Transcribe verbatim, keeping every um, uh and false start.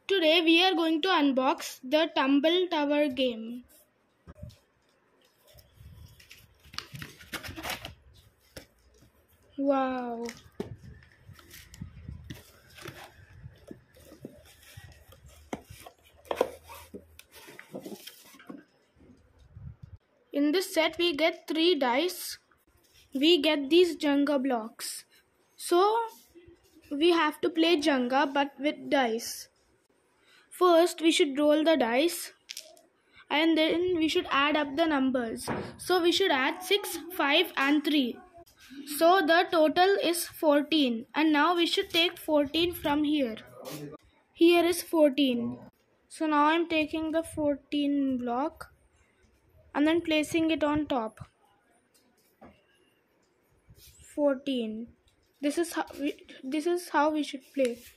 Today we are going to unbox the Tumble Tower game. Wow. In this set we get three dice. We get these Jenga blocks. So we have to play Jenga but with dice. First we should roll the dice and then we should add up the numbers. So we should add six, five and three. So the total is fourteen, and now we should take fourteen from here. Here is fourteen. So now I am taking the fourteen block and then placing it on top. fourteen. This is how we, this is how we should play.